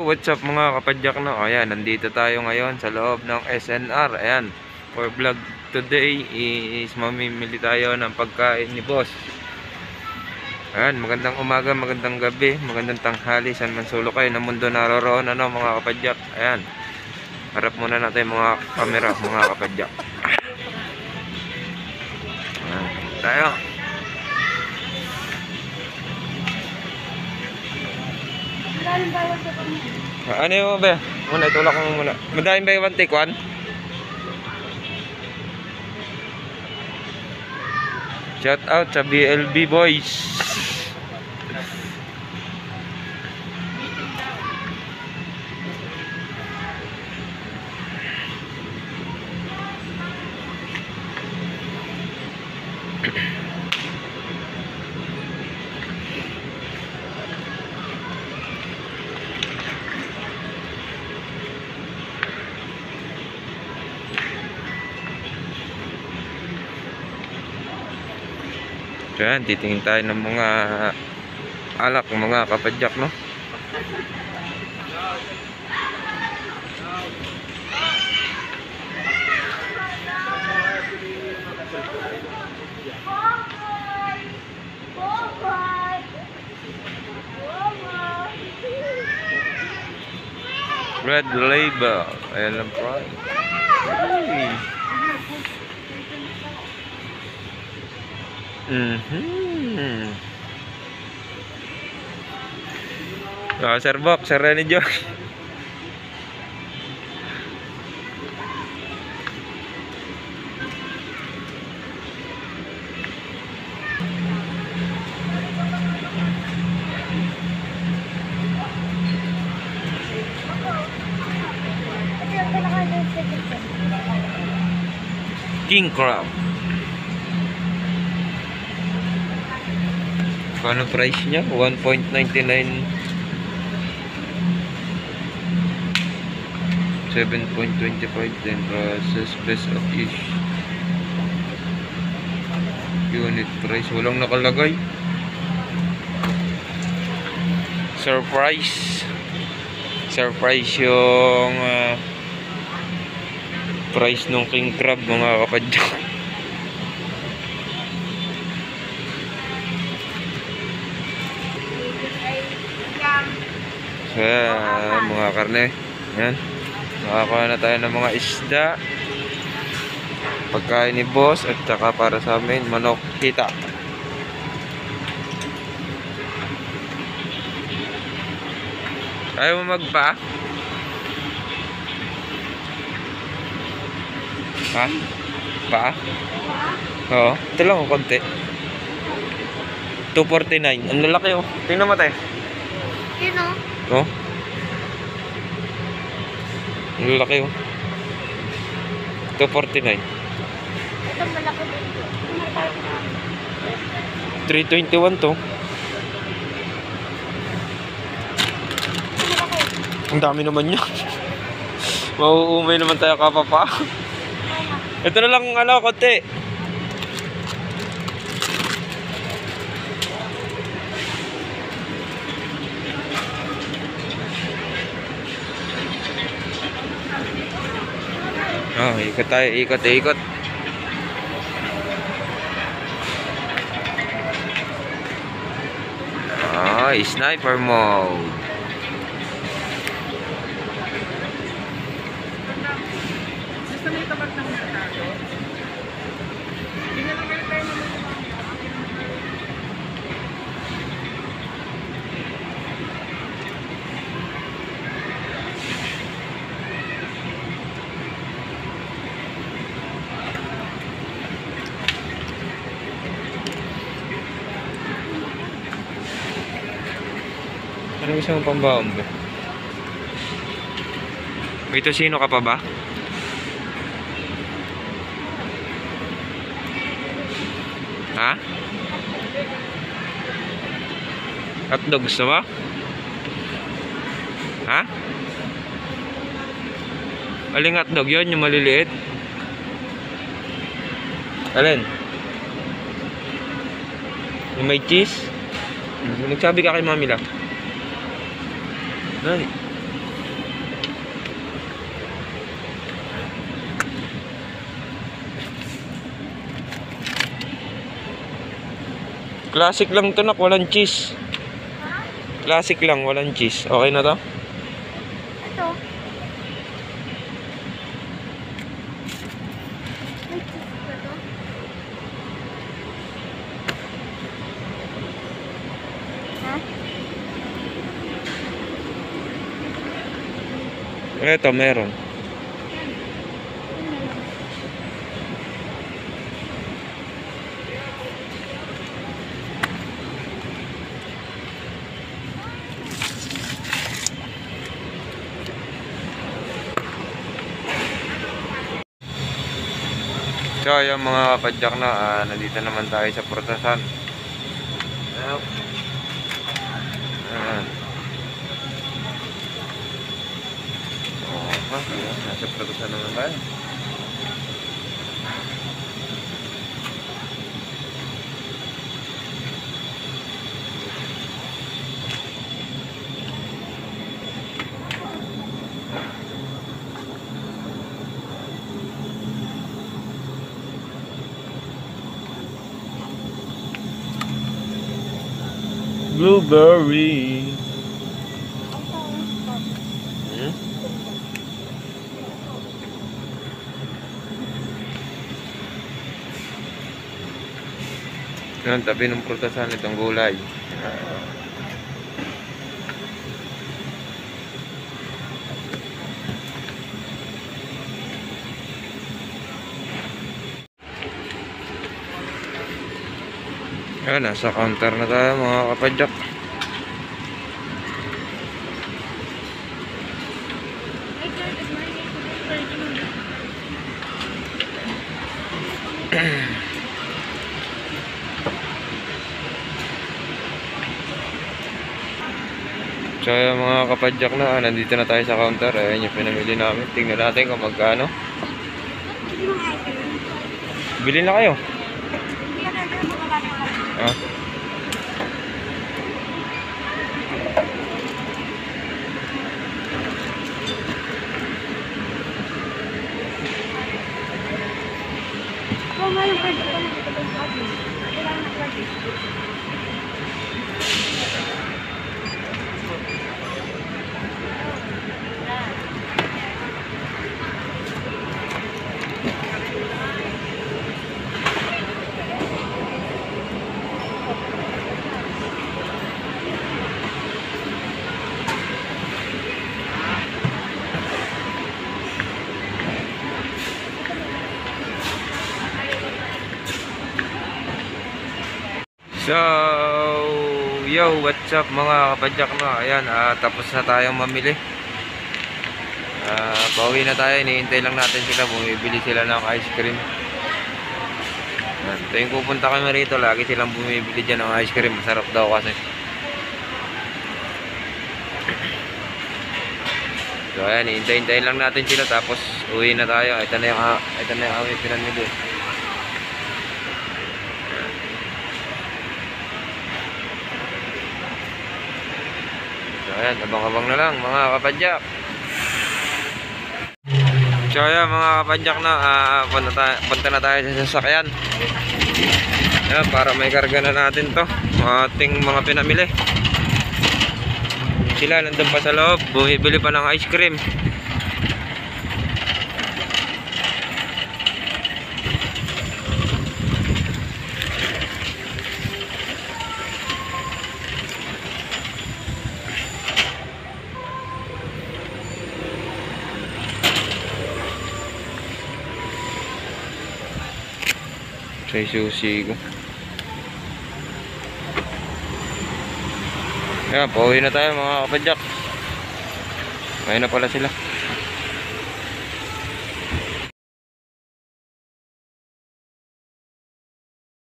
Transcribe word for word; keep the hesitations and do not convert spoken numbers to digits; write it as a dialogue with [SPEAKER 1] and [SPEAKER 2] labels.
[SPEAKER 1] what's up mga kapadyak no? Ayan, nandito tayo ngayon sa loob ng S N R. Ayan, for vlog today is mamimili tayo ng pagkain ni boss. Ayan, magandang umaga, magandang gabi, magandang tanghali, saan man sulok kayo ng mundo naroroon ano mga kapadyak. Ayan, harap muna natin mga kamera mga kapadyak. Ayan, tayo. Ano yung ba? Muna, itulak mo muna. Madaling ba yung one take one? Shout out sa B L B boys. Yan, titingin tayo ng mga alak, mga kapadyak, no? Red Label, ayan lang po. Hey. Mm-hmm. Oh, Sir Bok, Sir Rene Joy. King Crab. Ano price niya? one point nine nine, seven point two five, then process best of each unit price. Walang nakalagay. Surprise. Surprise yung uh, price ng King Crab mga kapadyak. Kaya mga karne, yan, nakakuha na tayo ng mga isda, pagkain ni boss, at saka para sa amin manok kita. Ayaw mo magpa? Ha? Pa? Oo, ito lang ang konti. two forty-nine, ang lalaki oh. Tingnan mo tayo.
[SPEAKER 2] Yun o.
[SPEAKER 1] Oh. Ang lalaki oh. two forty-nine.
[SPEAKER 2] Ito malaki din.
[SPEAKER 1] three twenty-one to. Ang dami naman niya. Mauumay naman tayo kapapa. Ito na lang ano, konti. Oh, ikot tayo, ikot, ikot. Ah, sniper mode.
[SPEAKER 2] Gusto mo itapat ng merkado? Pinalagay tayo naman ng mga
[SPEAKER 1] ano gusto mong pambaon ba? May tosino ka pa ba? Ha? Hotdog gusto mo? Ha? Aling hotdog yun? Yung maliliit? Alin? Yung may cheese? Nagsabi ka kay Mami lang. Dali. Classic lang to, nak, walang cheese. Classic lang, walang cheese. Okay na to?
[SPEAKER 2] Ito. May cheese ba to? Ha?
[SPEAKER 1] Ito, meron. So, yung mga kapadyak na, ah, nandito naman tayo sa Prutasan. Ayan. Ayan. Oh, ha? Ayan, nasa Prutasan naman tayo. Blueberry. Hmm? Yan, tabi ng prutasan itong gulay. Yan, nasa counter na tayo mga kapadyak. So yung mga kapadyak na, ah, nandito na tayo sa counter. Ayan yung pinamili namin. Tingnan natin kung magkano. Bili na kayo. Ah.
[SPEAKER 2] Kung nga yung card ko na ito yung card mo. Kailangan na card eh.
[SPEAKER 1] So, yo, what's up mga kapadyak na? Ayan, ah, tapos na tayong mamili. Ah, pauwi na tayo, hinihintay lang natin sila, bumibili sila ng ice cream. Ayan, tuwing pupunta kami rito, lagi silang bumibili dyan ng ice cream, masarap daw kasi. So ayan, hinihintay lang natin sila, tapos uwi na tayo. Ito na yung, ah, ito na yung aming pinamili. Ayan, abang-abang na lang mga kapadyak. So ayan mga kapadyak na, uh, punta, tayo, punta na tayo sa sasakyan. Ayan, para may karga na natin to ating mga pinamili. Sila nandun pa sa loob, bumibili pa ng ice cream. Sa susi ko. Ayan, pauwi na tayo mga kapadyak. Ngayon na pala sila.